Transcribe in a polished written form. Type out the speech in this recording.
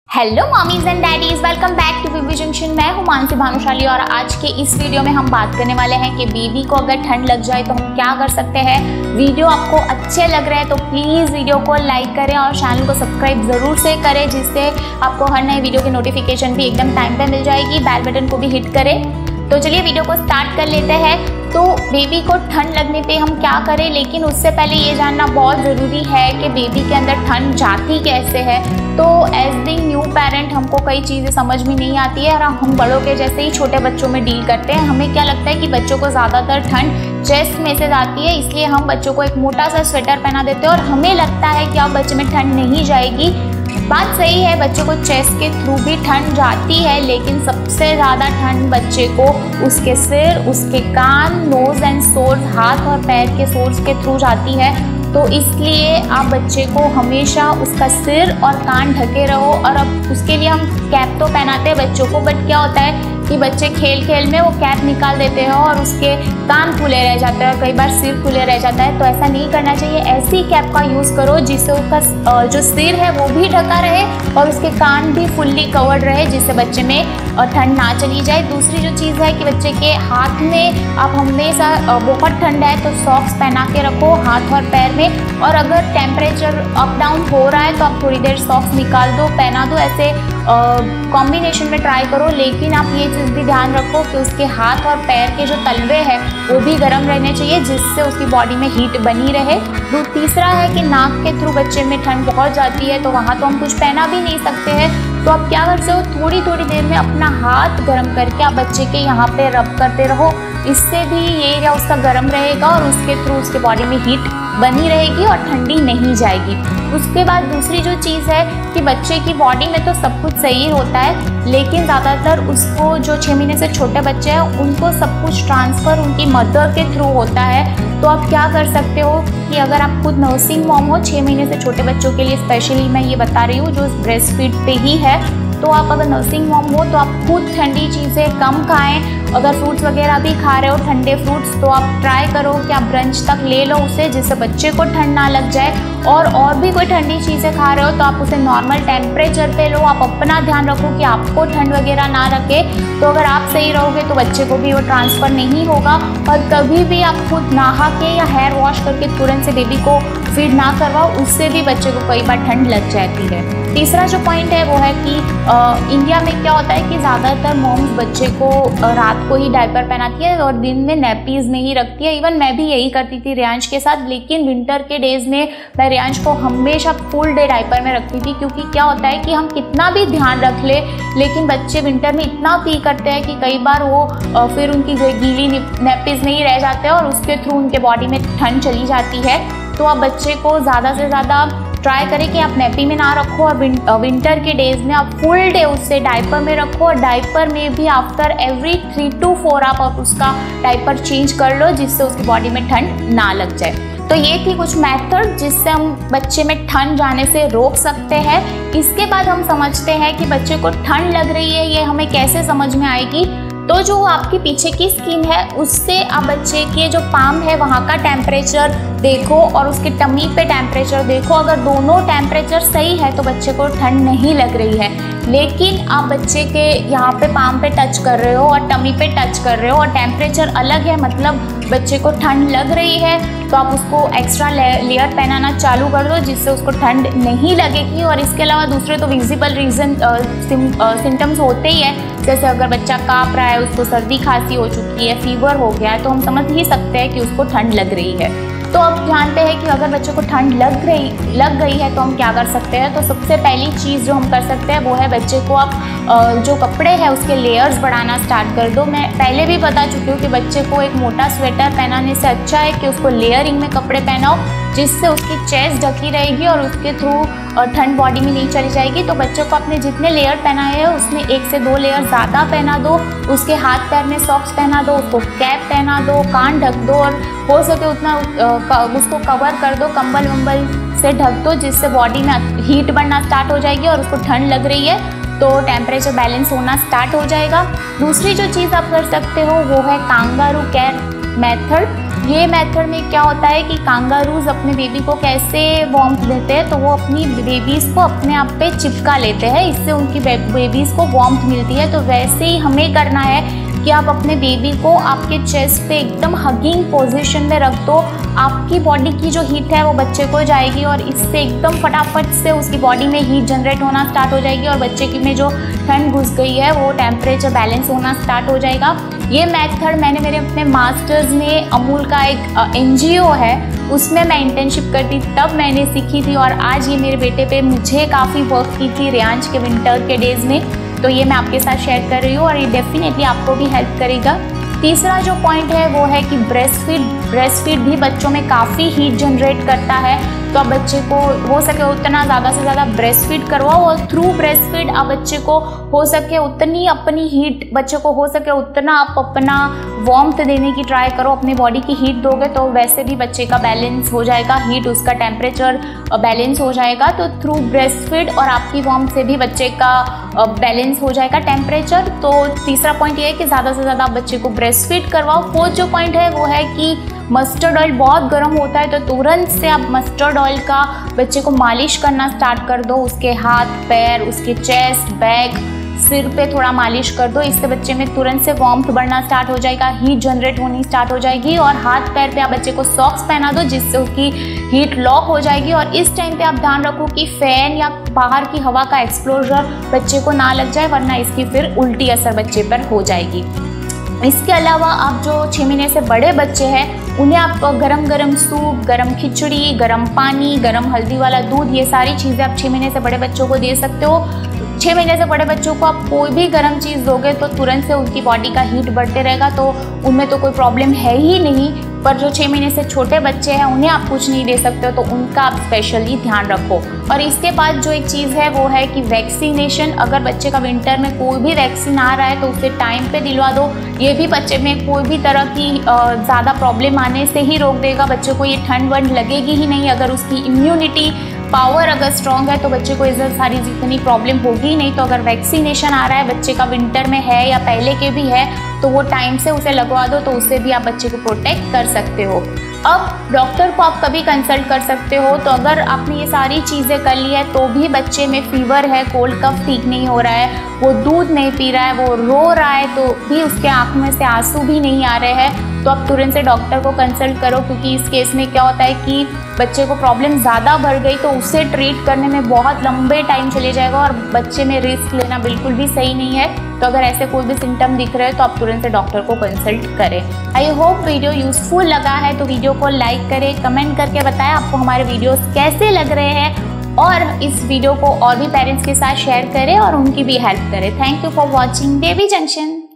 Hello mommies and daddies, welcome back to baby junction. मैं हूं मानसी भानुशाली और आज के इस वीडियो में हम बात करने वाले हैं कि बेबी को अगर ठंड लग जाए तो हम क्या कर सकते हैं। वीडियो आपको अच्छे लग रहे हैं तो प्लीज़ वीडियो को लाइक करें और चैनल को सब्सक्राइब ज़रूर से करें, जिससे आपको हर नए वीडियो की नोटिफिकेशन भी एकदम टाइम पे मिल जाएगी। बेल बटन को भी हिट करें। तो चलिए वीडियो को स्टार्ट कर लेते हैं। तो बेबी को ठंड लगने पे हम क्या करें, लेकिन उससे पहले ये जानना बहुत ज़रूरी है कि बेबी के अंदर ठंड जाती कैसे है। तो एज बिंग न्यू पेरेंट हमको कई चीज़ें समझ में नहीं आती है और हम बड़ों के जैसे ही छोटे बच्चों में डील करते हैं। हमें क्या लगता है कि बच्चों को ज़्यादातर ठंड चेस्ट में से जाती है, इसलिए हम बच्चों को एक मोटा सा स्वेटर पहना देते हैं और हमें लगता है कि अब बच्चे में ठंड नहीं जाएगी। बात सही है, बच्चों को चेस्ट के थ्रू भी ठंड जाती है, लेकिन सबसे ज़्यादा ठंड बच्चे को उसके सिर, उसके कान, नोज एंड सोर्स, हाथ और पैर के सोर्स के थ्रू जाती है। तो इसलिए आप बच्चे को हमेशा उसका सिर और कान ढके रहो। और अब उसके लिए हम कैप तो पहनाते हैं बच्चों को, बट क्या होता है कि बच्चे खेल खेल में वो कैप निकाल देते हैं और उसके कान खुले रह जाते हैं और कई बार सिर खुले रह जाता है। तो ऐसा नहीं करना चाहिए। ऐसी कैप का यूज़ करो जिससे उसका जो सिर है वो भी ढका रहे और उसके कान भी फुल्ली कवर्ड रहे, जिससे बच्चे में ठंड ना चली जाए। दूसरी जो चीज़ है कि बच्चे के हाथ में आप हमेशा बहुत ठंड है तो सॉक्स पहना के रखो हाथ और पैर में। और अगर टेम्परेचर अप डाउन हो रहा है तो आप थोड़ी देर सॉक्स निकाल दो, पहना दो, ऐसे कॉम्बिनेशन में ट्राई करो। लेकिन आप ये चीज़ भी ध्यान रखो कि उसके हाथ और पैर के जो तलवे हैं वो भी गर्म रहने चाहिए, जिससे उसकी बॉडी में हीट बनी रहे। तीसरा है कि नाक के थ्रू बच्चे में ठंड बहुत जाती है, तो वहाँ तो हम कुछ पहना भी नहीं सकते हैं। तो आप क्या करते हो, थोड़ी थोड़ी देर में अपना हाथ गर्म करके आप बच्चे के यहाँ पे रब करते रहो। इससे भी ये एरिया उसका गर्म रहेगा और उसके थ्रू उसके बॉडी में हीट बनी रहेगी और ठंडी नहीं जाएगी। उसके बाद दूसरी जो चीज़ है कि बच्चे की बॉडी में तो सब कुछ सही होता है, लेकिन ज़्यादातर उसको जो 6 महीने से छोटे बच्चे हैं उनको सब कुछ ट्रांसफ़र उनकी मदर के थ्रू होता है। तो आप क्या कर सकते हो कि अगर आप खुद नर्सिंग मॉम हो, 6 महीने से छोटे बच्चों के लिए स्पेशली मैं ये बता रही हूँ जो ब्रेस्ट फीड पे ही है, तो आप अगर नर्सिंग मॉम हो तो आप खुद ठंडी चीज़ें कम खाएं। अगर फ्रूट्स वगैरह भी खा रहे हो, ठंडे फ्रूट्स, तो आप ट्राई करो कि आप ब्रंच तक ले लो उसे, जिससे बच्चे को ठंड ना लग जाए। और भी कोई ठंडी चीज़ें खा रहे हो तो आप उसे नॉर्मल टेम्परेचर पे लो। आप अपना ध्यान रखो कि आपको ठंड वगैरह ना रखे। तो अगर आप सही रहोगे तो बच्चे को भी वो ट्रांसफ़र नहीं होगा। और कभी भी आप खुद नहा के या हेयर वॉश करके तुरंत से बेबी को फीड ना करवाओ, उससे भी बच्चे को कई बार ठंड लग जाती है। तीसरा जो पॉइंट है वो है कि इंडिया में क्या होता है कि ज़्यादातर मॉम्स बच्चे को रात को ही डायपर पहनाती है और दिन में नैपीज़ में ही रखती है। इवन मैं भी यही करती थी रियांश के साथ, लेकिन विंटर के डेज़ में मैं रियांश को हमेशा फुल डे डायपर में रखती थी, क्योंकि क्या होता है कि हम कितना भी ध्यान रख ले, लेकिन बच्चे विंटर में इतना पी करते हैं कि कई बार वो फिर उनकी गीली नैपीज़ में ही रह जाते हैं और उसके थ्रू उनके बॉडी में ठंड चली जाती है। तो आप बच्चे को ज़्यादा से ज़्यादा ट्राई करें कि आप नैपी में ना रखो और विंटर के डेज़ में आप फुल डे उससे डायपर में रखो। और डायपर में भी आफ्टर एवरी 3 to 4 आप उसका डायपर चेंज कर लो, जिससे उसकी बॉडी में ठंड ना लग जाए। तो ये थी कुछ मेथड जिससे हम बच्चे में ठंड जाने से रोक सकते हैं। इसके बाद हम समझते हैं कि बच्चे को ठंड लग रही है, ये हमें कैसे समझ में आएगी। तो जो आपकी पीछे की स्किन है उससे आप बच्चे के जो पाम है वहाँ का टेम्परेचर देखो और उसके टमी पे टेम्परेचर देखो। अगर दोनों टेम्परेचर सही है तो बच्चे को ठंड नहीं लग रही है। लेकिन आप बच्चे के यहाँ पे पाम पे टच कर रहे हो और टमी पे टच कर रहे हो और टेम्परेचर अलग है, मतलब बच्चे को ठंड लग रही है, तो आप उसको एक्स्ट्रा लेयर पहनाना चालू कर दो, जिससे उसको ठंड नहीं लगेगी। और इसके अलावा दूसरे तो विजिबल सिम्टम्स होते ही है, जैसे अगर बच्चा काँप रहा है, उसको सर्दी खांसी हो चुकी है, फीवर हो गया है, तो हम समझ ही सकते हैं कि उसको ठंड लग रही है। तो अब जानते हैं कि अगर बच्चे को ठंड लग गई है तो हम क्या कर सकते हैं। तो सबसे पहली चीज़ जो हम कर सकते हैं वो है बच्चे को आप जो कपड़े हैं उसके लेयर्स बढ़ाना स्टार्ट कर दो। मैं पहले भी बता चुकी हूँ कि बच्चे को एक मोटा स्वेटर पहनाने से अच्छा है कि उसको लेयरिंग में कपड़े पहनाओ, जिससे उसकी चेस्ट ढकी रहेगी और उसके थ्रू ठंड बॉडी में नहीं चली जाएगी। तो बच्चों को आपने जितने लेयर पहनाए हैं उसमें 1 से 2 लेयर ज़्यादा पहना दो। उसके हाथ पैर में सॉक्स पहना दो, उसको कैप पहना दो, कान ढक दो और हो सके उतना उसको कवर कर दो, कंबल वंबल से ढक दो, जिससे बॉडी में हीट बढ़ना स्टार्ट हो जाएगी और उसको ठंड लग रही है तो टेम्परेचर बैलेंस होना स्टार्ट हो जाएगा। दूसरी जो चीज़ आप कर सकते हो वो है कांगारू कैर मेथड। ये मेथड में क्या होता है कि कांगारूज अपने बेबी को कैसे वार्मथ देते हैं, तो वो अपनी बेबीज़ को अपने आप पे चिपका लेते हैं, इससे उनकी बेबीज़ को वार्मथ मिलती है। तो वैसे ही हमें करना है कि आप अपने बेबी को आपके चेस्ट पे एकदम हगिंग पोजीशन में रख दो। आपकी बॉडी की जो हीट है वो बच्चे को जाएगी और इससे एकदम फटाफट से उसकी बॉडी में हीट जनरेट होना स्टार्ट हो जाएगी और बच्चे की में जो ठंड घुस गई है वो टेम्परेचर बैलेंस होना स्टार्ट हो जाएगा। ये मेथड मैंने मेरे अपने मास्टर्स में अमूल का एक NGO है उसमें मैं इंटर्नशिप करती तब मैंने सीखी थी और आज ये मेरे बेटे पे मुझे काफ़ी वर्क की थी रियांश के विंटर के डेज़ में। तो ये मैं आपके साथ शेयर कर रही हूँ और ये डेफिनेटली आपको भी हेल्प करेगा। तीसरा जो पॉइंट है वो है कि ब्रेस्ट फीड भी बच्चों में काफ़ी हीट जनरेट करता है। तो आप बच्चे को हो सके उतना ज़्यादा से ज़्यादा ब्रेस्ट फीड करवाओ और थ्रू ब्रेस्ट फीड आप बच्चे को हो सके उतनी अपनी हीट, बच्चे को हो सके उतना आप अपना वार्मथ देने की ट्राई करो। अपनी बॉडी की हीट दोगे तो वैसे भी बच्चे का बैलेंस हो जाएगा, हीट उसका टेम्परेचर बैलेंस हो जाएगा। तो थ्रू ब्रेस्ट फीड और आपकी वार्मथ से भी बच्चे का बैलेंस हो जाएगा टेम्परेचर। तो तीसरा पॉइंट ये है कि ज़्यादा से ज़्यादा आप बच्चे को ब्रेस्ट फीड करवाओ। फोर्थ जो पॉइंट है वो है कि मस्टर्ड ऑयल बहुत गर्म होता है तो तुरंत से आप मस्टर्ड ऑयल का बच्चे को मालिश करना स्टार्ट कर दो। उसके हाथ पैर, उसके चेस्ट, बैक, सिर पे थोड़ा मालिश कर दो। इससे बच्चे में तुरंत से वार्मथ बढ़ना स्टार्ट हो जाएगा, हीट जनरेट होनी स्टार्ट हो जाएगी। और हाथ पैर पे आप बच्चे को सॉक्स पहना दो जिससे उसकी हीट लॉक हो जाएगी। और इस टाइम पे आप ध्यान रखो कि फ़ैन या बाहर की हवा का एक्सपोजर बच्चे को ना लग जाए वरना इसकी फिर उल्टी असर बच्चे पर हो जाएगी। इसके अलावा आप जो 6 महीने से बड़े बच्चे हैं उन्हें आप गरम सूप, गरम खिचड़ी, गरम पानी, गरम हल्दी वाला दूध, ये सारी चीज़ें आप 6 महीने से बड़े बच्चों को दे सकते हो। 6 महीने से बड़े बच्चों को आप कोई भी गर्म चीज़ दोगे तो तुरंत से उनकी बॉडी का हीट बढ़ते रहेगा, तो उनमें तो कोई प्रॉब्लम है ही नहीं। पर जो 6 महीने से छोटे बच्चे हैं उन्हें आप कुछ नहीं दे सकते हो, तो उनका आप स्पेशली ध्यान रखो। और इसके बाद जो एक चीज़ है वो है कि वैक्सीनेशन। अगर बच्चे का विंटर में कोई भी वैक्सीन आ रहा है तो उसे टाइम पे दिलवा दो। ये भी बच्चे में कोई भी तरह की ज़्यादा प्रॉब्लम आने से ही रोक देगा। बच्चे को ये ठंड वंड लगेगी ही नहीं। अगर उसकी इम्यूनिटी पावर अगर स्ट्रॉन्ग है तो बच्चे को इस सारी जितनी प्रॉब्लम होगी ही नहीं। तो अगर वैक्सीनेशन आ रहा है बच्चे का विंटर में है या पहले के भी है तो वो टाइम से उसे लगवा दो, तो उससे भी आप बच्चे को प्रोटेक्ट कर सकते हो। अब डॉक्टर को आप कभी कंसल्ट कर सकते हो। तो अगर आपने ये सारी चीज़ें कर ली है तो भी बच्चे में फीवर है, कोल्ड कफ ठीक नहीं हो रहा है, वो दूध नहीं पी रहा है, वो रो रहा है, तो भी उसके आँखों में से आंसू भी नहीं आ रहे हैं, तो आप तुरंत से डॉक्टर को कंसल्ट करो। क्योंकि इस केस में क्या होता है कि बच्चे को प्रॉब्लम ज़्यादा बढ़ गई तो उसे ट्रीट करने में बहुत लंबे टाइम चले जाएगा और बच्चे में रिस्क लेना बिल्कुल भी सही नहीं है। तो अगर ऐसे कोई भी सिम्टम दिख रहे हैं तो आप तुरंत से डॉक्टर को कंसल्ट करें। आई होप वीडियो यूजफुल लगा है तो वीडियो को लाइक करें, कमेंट करके बताएं आपको हमारे वीडियोस कैसे लग रहे हैं और इस वीडियो को और भी पेरेंट्स के साथ शेयर करें और उनकी भी हेल्प करें। Thank you for watching baby junction.